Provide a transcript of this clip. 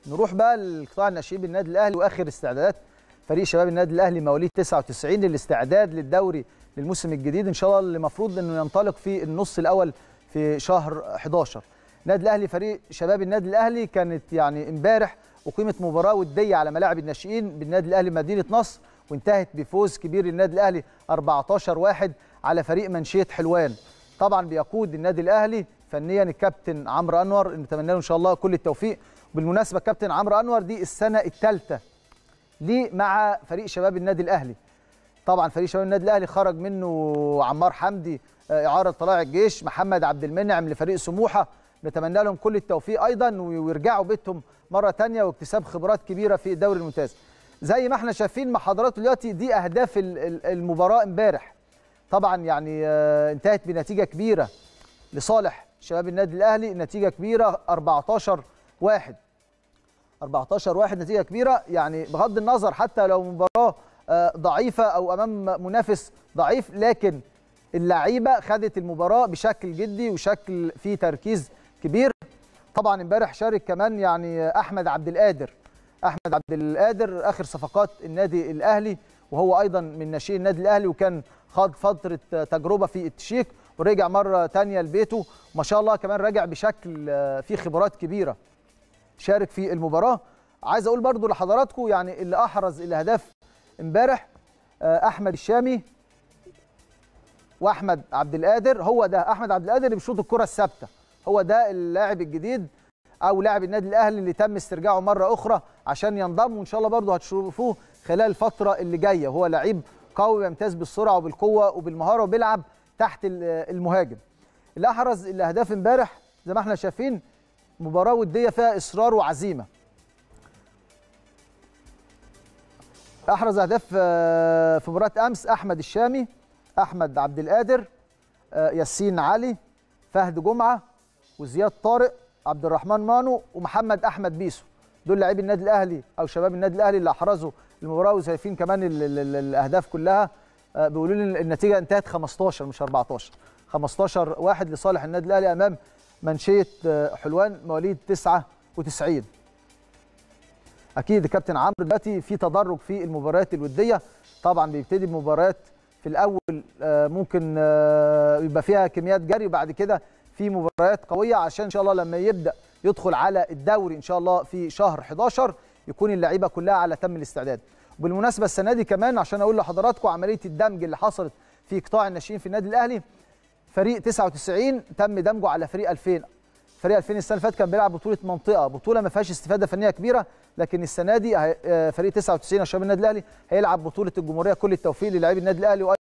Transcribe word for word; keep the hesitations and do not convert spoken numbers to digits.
نروح بقى لقطاع الناشئين بالنادي الاهلي واخر استعدادات فريق شباب النادي الاهلي مواليد تسعة وتسعين للاستعداد للدوري للموسم الجديد ان شاء الله اللي المفروض انه ينطلق في النص الاول في شهر حداشر. النادي الاهلي فريق شباب النادي الاهلي كانت يعني امبارح اقيمت مباراه وديه على ملاعب الناشئين بالنادي الاهلي مدينه نصر، وانتهت بفوز كبير للنادي الاهلي أربعتاشر واحد على فريق منشيه حلوان. طبعا بيقود النادي الاهلي فنيا الكابتن عمرو انور، نتمنى له ان شاء الله كل التوفيق. بالمناسبه كابتن عمرو انور دي السنه الثالثه ليه مع فريق شباب النادي الاهلي. طبعا فريق شباب النادي الاهلي خرج منه عمار حمدي اعاره طلائع الجيش، محمد عبد المنعم لفريق سموحه، نتمنى لهم كل التوفيق ايضا ويرجعوا بيتهم مره ثانيه واكتساب خبرات كبيره في الدوري الممتاز. زي ما احنا شايفين مع حضراتكم دلوقتي دي اهداف المباراه امبارح. طبعا يعني انتهت بنتيجه كبيره لصالح شباب النادي الاهلي، نتيجه كبيره أربعتاشر واحد. أربعتاشر واحد نتيجه كبيره، يعني بغض النظر حتى لو مباراه ضعيفه او امام منافس ضعيف، لكن اللعيبه خدت المباراه بشكل جدي وشكل فيه تركيز كبير. طبعا امبارح شارك كمان يعني احمد عبد القادر، احمد عبد القادر اخر صفقات النادي الاهلي، وهو ايضا من ناشئين النادي الاهلي وكان خاض فتره تجربه في التشيك ورجع مره ثانيه لبيته، ما شاء الله كمان راجع بشكل فيه خبرات كبيره شارك في المباراه. عايز اقول برضو لحضراتكم يعني اللي احرز الاهداف امبارح احمد الشامي واحمد عبد القادر. هو ده احمد عبد القادر اللي بيشوط الكره الثابته، هو ده اللاعب الجديد او لاعب النادي الاهلي اللي تم استرجاعه مره اخرى عشان ينضم، وان شاء الله برضو هتشوفوه خلال الفتره اللي جايه. هو لعيب قوي يمتاز بالسرعه وبالقوه وبالمهاره وبيلعب تحت المهاجم. اللي احرز الاهداف امبارح زي ما احنا شايفين مباراه وديه فيها اصرار وعزيمه. احرز اهداف في مباراه امس احمد الشامي، احمد عبد القادر، ياسين علي، فهد جمعه، وزياد طارق، عبد الرحمن مانو، ومحمد احمد بيسو. دول لاعبي النادي الاهلي او شباب النادي الاهلي اللي احرزوا المباراه، وشايفين كمان ال ال ال الاهداف كلها. بيقولوا لي النتيجه انتهت خمستاشر مش أربعتاشر، خمستاشر واحد لصالح النادي الاهلي امام منشيه حلوان مواليد تسعة وتسعين. اكيد كابتن عمرو دلوقتي في تدرج في المباريات الوديه، طبعا بيبتدي بمباريات في الاول ممكن يبقى فيها كميات جري، وبعد كده في مباريات قويه عشان ان شاء الله لما يبدا يدخل على الدوري ان شاء الله في شهر حداشر يكون اللعيبه كلها على تم الاستعداد. وبالمناسبه السنه دي كمان عشان اقول لحضراتكم عمليه الدمج اللي حصلت في قطاع الناشئين في النادي الاهلي، فريق تسعة وتسعين تم دمجه على فريق ألفين. فريق ألفين السنه اللي فاتت كان بيلعب بطوله منطقه، بطوله ما فيهاش استفاده فنيه كبيره، لكن السنه دي فريق تسعة وتسعين شباب النادي الاهلي هيلعب بطوله الجمهوريه. كل التوفيق للاعبي النادي الاهلي.